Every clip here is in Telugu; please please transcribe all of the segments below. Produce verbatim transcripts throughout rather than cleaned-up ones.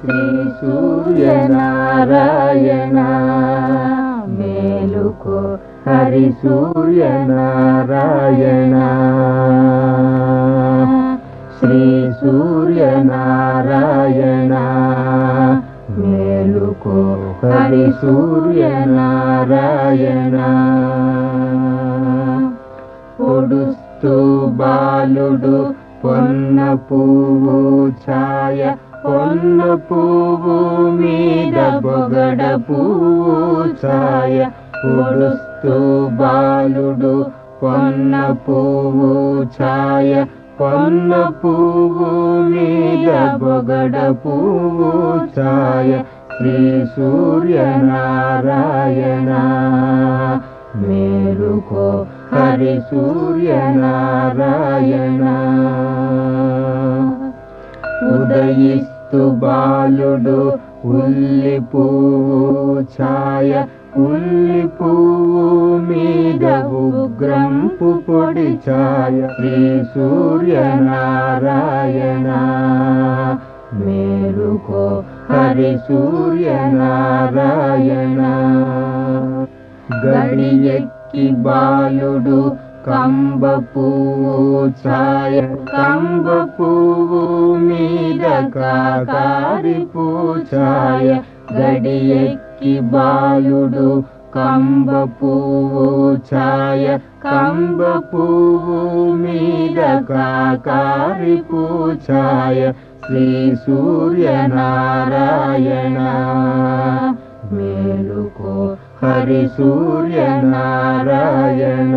శ్రీ సూర్యనారాయణ మేలుకో హరి సూర్యనారాయణ శ్రీ సూర్యనారాయణ మేలుకో హరి సూర్యనారాయణ పొడుస్తూ బాలుడు పొన్న పువ్వు ఛాయ పొన్న పువ్వు మీద బొగడ పువ్వు ఛాయ పొడుస్తూ బాలుడు పొన్న పువ్వు ఛాయ పొన్న పువ్వు మీద బొగడ పువ్వు ఛాయ శ్రీ సూర్యనారాయణ మేలుకో హరి సూర్యనారాయణ ఉదయిస్తు బాలుడు ఉల్లి పువ్వు ఛాయ ఉల్లి పువ్వు మీద ఉగ్రంపు పొడి ఛాయ శ్రీ సూర్యనారాయణ మేలుకో హరి సూర్యనారాయణ గడియెక్కి బాలుడు కంబ పువ్వు ఛాయ కంబ పువ్వు మీద కాకారి పూఛాయ గడియెక్కి బాలుడు కంబ పువ్వు ఛాయ కంబ పువ్వు మీద కాకారి పూఛాయ శ్రీ సూర్యనారాయణ మేలుకో హరి సూర్యనారాయణ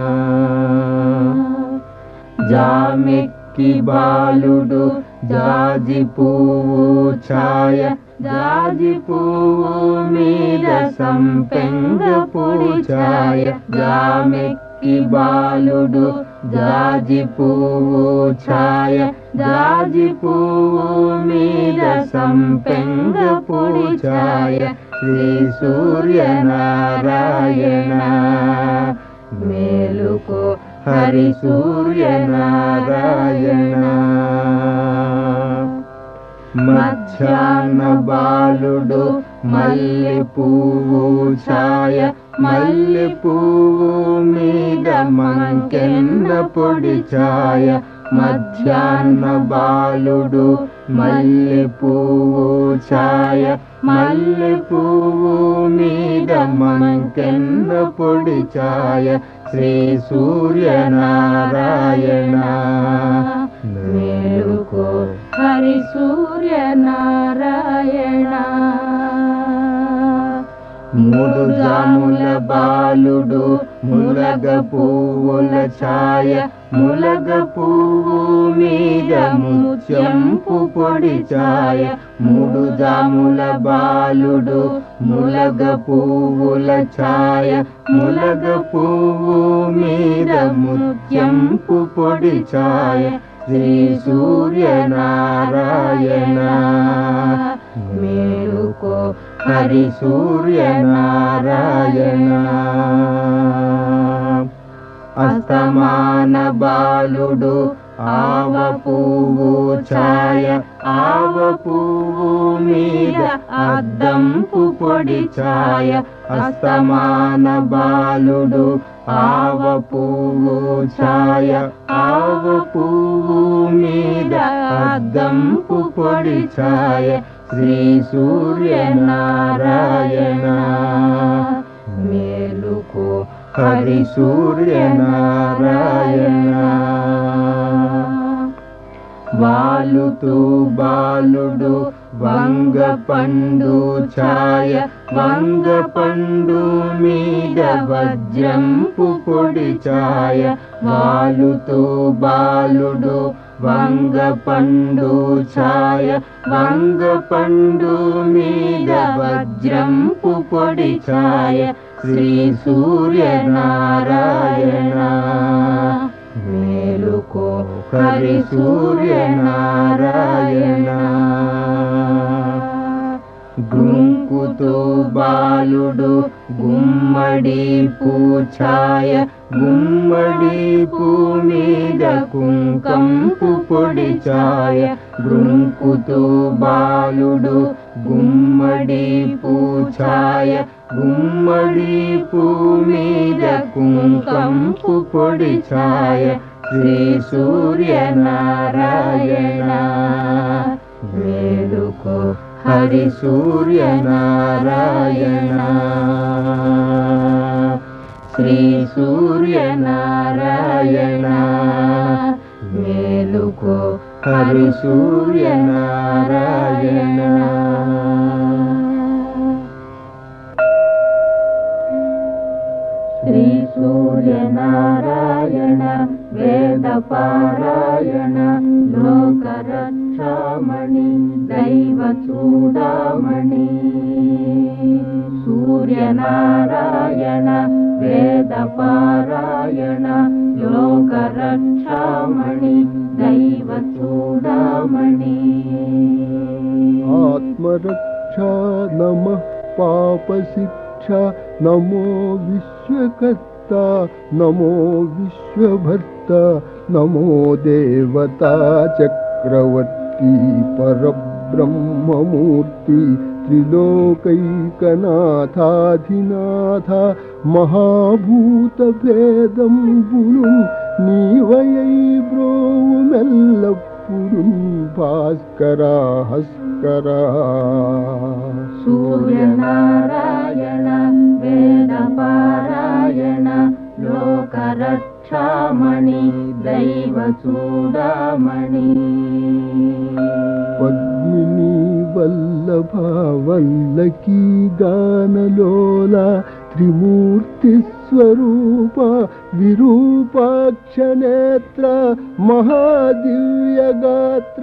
జామెక్కి బాలుడు జాజి పువ్వు ఛాయ జాజి పువ్వు మీద సంపెంగ పొడి ఛాయ జామెక్కి బాలుడు జాజి పువ్వు ఛాయ జాజి పువ్వు మీద సంపెంగ పొడి ఛాయ శ్రీ సూర్యనారాయణ మేలుకో హరి సూర్యనారాయణ మధ్యాహ్న బాలుడు మల్లె పువ్వు ఛాయ మల్లె పువ్వు మీద మంకెన్న పొడి ఛాయ మధ్యాహ్న బాలుడు మల్లె పువ్వు ఛాయ మల్లె పువ్వు మీద మంకెన్న పొడి ఛాయ శ్రీ సూర్యనారాయణ మేలుకో హరి సూర్యనారాయణ మూడు జాముల బాలుడు ములగ పువ్వుల ఛాయ ములగ పువ్వు మీద ముత్యంపు పొడి ఛాయ మూడు జాముల బాలుడు ములగ పువ్వుల ఛాయ ములగ పువ్వు మీద ముత్యంపు పొడి ఛాయ శ్రీ సూర్యనారాయణ మేలుకో హరి సూర్యనారాయణ అస్తమాన బాలుడు ఆవ పువ్వు ఛాయ ఆవ పువ్వు మీద అద్దంపు పొడి ఛాయ అస్తమాన బాలుడు ఆవ పువ్వు ఛాయ ఆవ పువ్వు మీద అద్దంపు పొడి ఛాయ శ్రీ సూర్యనారాయణ మేలుకో హరి సూర్యనారాయణ వాలుతూ బాలుడు వంగ పండు ఛాయ వంగ పండు మీద వజ్రంపు పొడి ఛాయ వాలుతూ బాలుడు వంగ పండు ఛాయ వంగ పండు మీద వజ్రంపు పొడి ఛాయ శ్రీ సూర్యనారాయణ మేలుకో హరి సూర్యనారాయణ గుంకు బాలుతూ బాలుడు గుమ్మడి పూఛాయ గుమ్మడి పూ మీద కుంకంపు పొడి ఛాయ గ్రుంకుతూ బాలుడు గుమ్మడి పూఛాయ గుమ్మడి పూ మీద కుంకంపు పొడి ఛాయ శ్రీ సూర్యనారాయణ వేడుకో హరి సూర్యనారాయణ శ్రీ సూర్యనారాయణ మేలుకో హరి సూర్యనారాయణ శ్రీ సూర్యనారాయణ వేద పారాయణ లోకరక్షామణి దైవ చూడామణి సూర్యనారాయణ వేద పారాయణ లోకరక్షామణి దైవ చూడామణి ఆత్మరక్షా నమః పాపశిక్షా నమో విశ్వకర్త నమో విశ్వభర్త నమో దేవతా చక్రవర్తి పరబ్రహ్మమూర్తి త్రిలోకైకనాథాధినాథ మహాభూత భేదంబులు నీవయై బ్రోవుమెల్లప్పుడు భాస్కరా హస్కరా సూర్యనారాయణ వేద పారాయణ లోకరక్షామణి దైవ చూడామణి పద్మిని వల్లభ వల్లకీ గానలోల త్రిమూర్తి స్వరూప విరూపాక్ష నేత్ర మహాదివ్యగాత్ర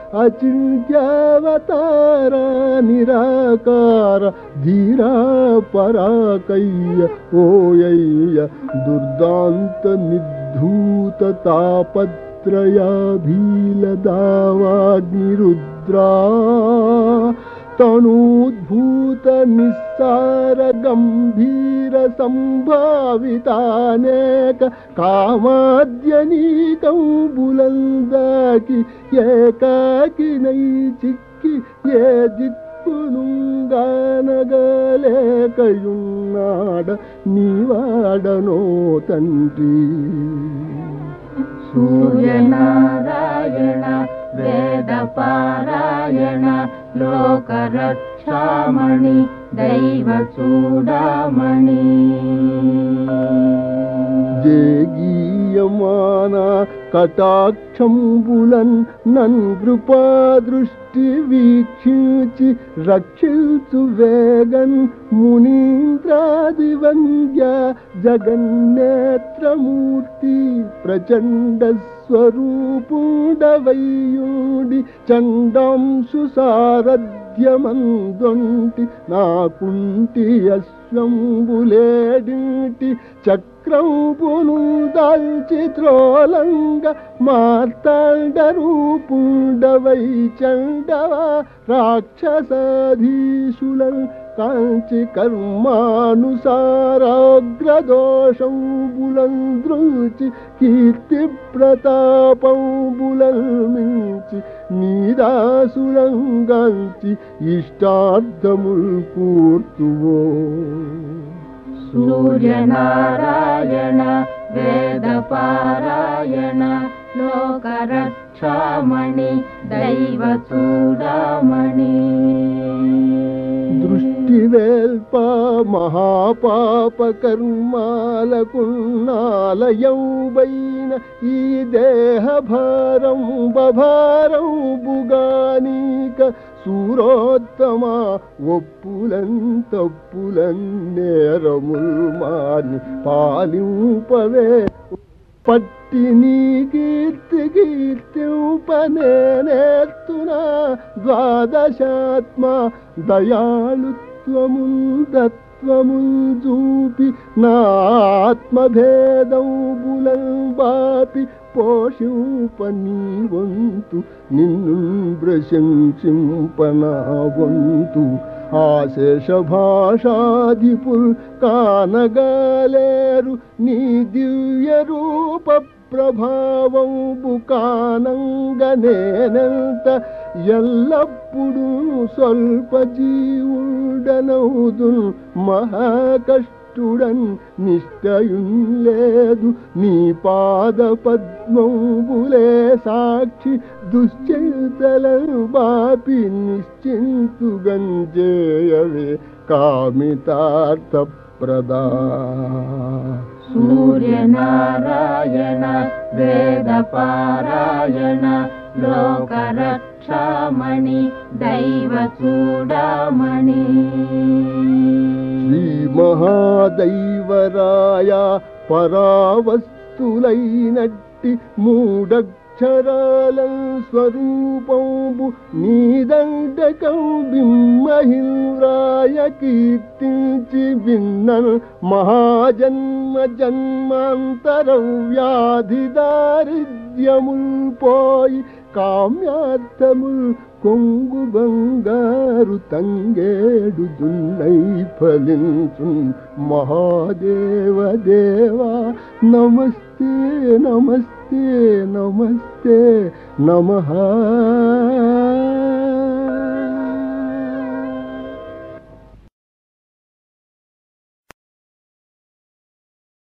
అచింత్యావతార నిరాకార ధీరా పరాకయ్య ఓయయ్య దుర్దాంత నిర్ధూత తాపత్రయాభీలదావాగ్నిరుద్రా తనూద్భూత నిస్సార గంభీర సంభావితానేక కామాద్యనీకంబులందాకి ఏకాకినై చిక్కి ఏ దిక్కునుగానగలేకయున్నాడ నీవాడనో తండ్రి సూర్యనారాయణ వేద పారాయణ లోకరక్షామణి దైవ చూడామణి జేగీయమాన కటాక్షంబులన్ నన్ కృపా దృష్టి వీక్షించి రక్షించు వేగన్ మునీంద్రాదివంద్య జగన్నేత్రమూర్తి ప్రచండ స్వరూపుడవయ్యుడి చండాంశు సారథ్యమందొంటి నాకుంటి అశ్వంబులేడింటి చక్రంబును దాల్చి త్రోలంగ మార్తాండ రూపుండవై చండవా రాక్షసాధీశులం కాంచి కర్మానుసారాగ్రదోషంబులం దృంచి కీర్తి ప్రతాపంబులం మించి నీదాసులంగాంచి ఇష్టార్థముల్ కూర్తువో సూర్యనారాయణ వేద పారాయణ లోకరక్షామణి దైవ చూడామణి దృష్టివేల్ప మహాపాప కర్మాలకున్నాలయౌబైన ఈ దేహ భారం బభారం బుగానీక సూరోత్తమ ఒప్పులన్ తప్పులన్ నేరముల్ మాని పాలింపవే పట్టి నీ కీర్తి కీర్తింపనేనేత్తునా ద్వాదశాత్మ దయాళుత్వముల్ దత్వముల్ చూపి నా ఆత్మభేదంబులం బాపి పోషింప నీ వంతు నిన్ను ప్రశంసింప నా వంతు ఆశేష భాషాధిపుల్ కానగాలేరు నీ దివ్య రూప ప్రభావంబు కానంగనేనంత ఎల్లప్పుడూ స్వల్ప జీవుడనౌదున్ మహాకష్టుడన్ నిష్టయున్ లేదు నీ పాద పద్మంబులే సాక్షి దుశ్చింతలను బాపి నిశ్చింతుగంజేయవే కామితార్థ ప్రదా సూర్యనారాయణ వేదపారాయణ లోకరక్షామణి దైవ చూడమణి శ్రీ మహాదైవరాయ పరావస్తులైనట్టి మూడక్షరాల స్వరూపంబు నీదండకం బింబహింద్రాయ కీర్తించి విన్నను మహాజన్మ జన్మాంతర వ్యాధి దారిద్ర్యముల్ పోయి కామ్యార్థముల్ కొంగు బంగారు తంగేడు దున్నై ఫలించు మహాదేవ దేవా నమస్తే నమస్తే నమస్తే నమః.